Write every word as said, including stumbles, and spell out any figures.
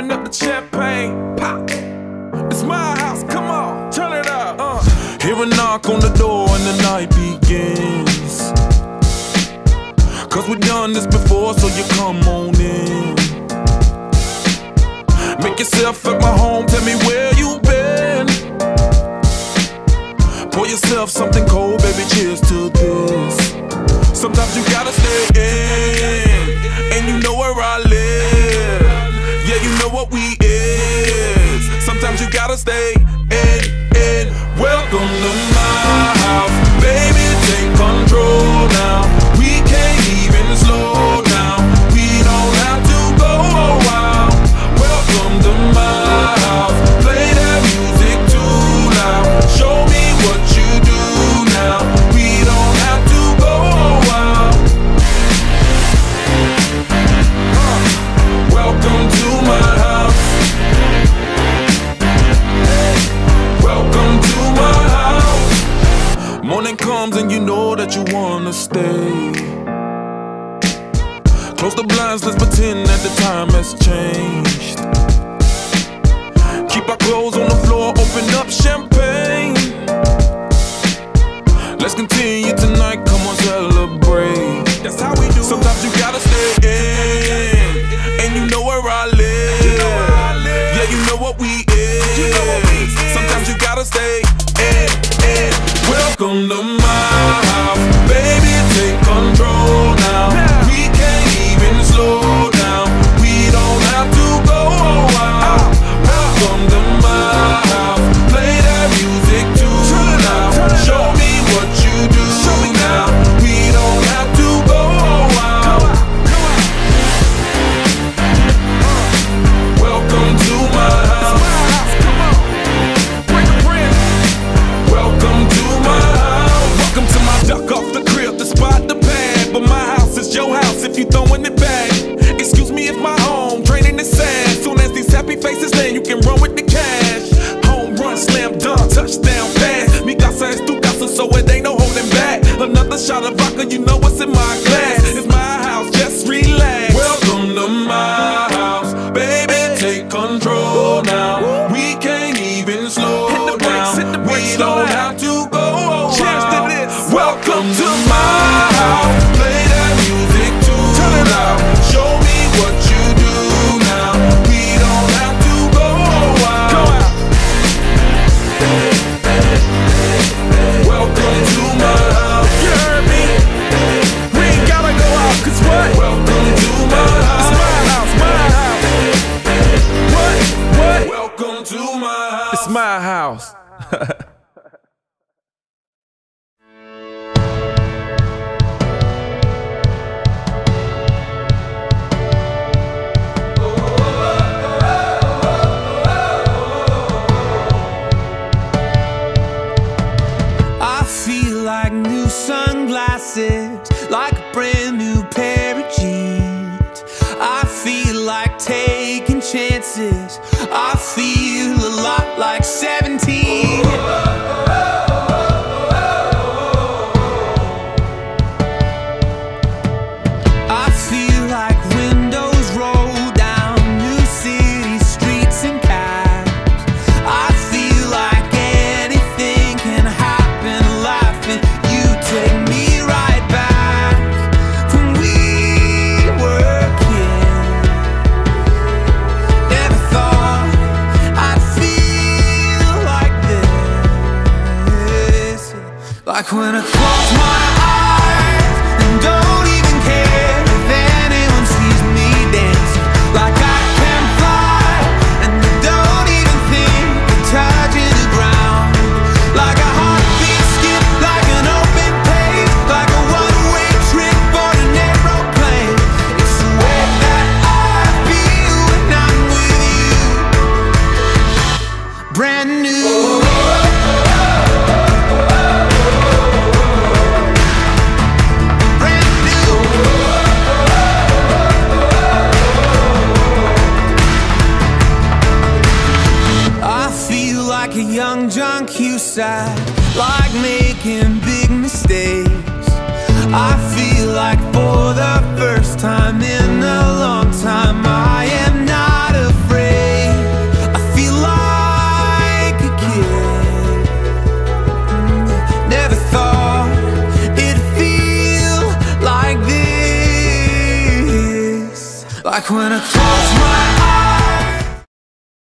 open up the champagne, pop. It's my house, come on, turn it up. Uh. Hear a knock on the door and the night begins. Cause we've done this before, so you come on in. Make yourself at my home, tell me where you been. Pour yourself something cold, baby, cheers to this. Sometimes you gotta stay in, and you know where I live. Yeah, you know what we is. Sometimes you gotta stay in, in. Welcome to my house, baby, take control now. We can't even slow down. We don't have to go a while. Welcome to my house, play that music too loud. Show me what you do now. We don't have to go a while. uh, Welcome to my house. Welcome to my house. Morning comes and you know that you wanna stay. Close the blinds, let's pretend that the time has changed. Keep our clothes on the floor, open up champagne. Let's continue tonight, come on, celebrate. That's how we do. Sometimes you gotta stay in, and you know where I live. You know where I live. Yeah, you know what we is. You know what we is. Sometimes you gotta stay in, in. Welcome to my house, baby, take control now. now. We can't even slow down. We don't have to go a while. Welcome to my house, play that music too loud. Show me what you do now. We don't have to go a while. Welcome to my house. Welcome to my house. Welcome to my duck off the crib, the spot, the pad. But my house is your house if you throwing it back. Excuse me if my home draining is sad. Soon as these happy faces land, you can run with the cash. Home run, slam dunk, touchdown pass. Mi casa es tu casa, so it ain't no holding back. Another shot of vodka, you know what's in my glass. It's my house, just relax. Welcome to my house, baby, take control now. We can't even slow down. We don't have to go a while. Welcome to my house, play that music too loud. Show me what you do now. We don't have to go a while. Welcome to my house. You heard me? We ain't gotta go out, cause what? Welcome to my house. It's my house, my house. What? What? Welcome to my house. It's my house. I feel like new sunglasses, like a brand new pair of jeans. I feel like taking chances. I feel a lot like seventeen. I feel like windows roll down new city streets and cabs. I feel like anything can happen, laughing. You take me right back when we were kids. Never thought I'd feel like this. Like when I close my eyes and don't even care if anyone sees me dancing. Like I can fly and I don't even think of touching the ground. Like a heartbeat skip, like an open page, like a one-way trip on an aeroplane. It's the way that I feel when I'm with you. Brand new. Brand new. I feel like a young John Cusack, like making big mistakes. I feel like for the first time in a long time I am not afraid. Like when I close my